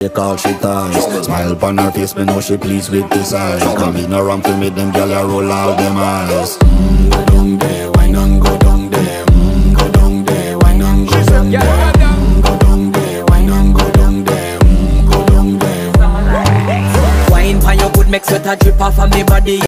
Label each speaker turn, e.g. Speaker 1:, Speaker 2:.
Speaker 1: Take all she ties. Smile upon her face, me know she pleased with this eyes. Come in around to make them gyal a roll out them eyes. Go down there, wine and go down there. Go down there, wine and go down there. Go down there, wine and go down there. Go down there.
Speaker 2: Wine for your good, make sweat a drip off of me body.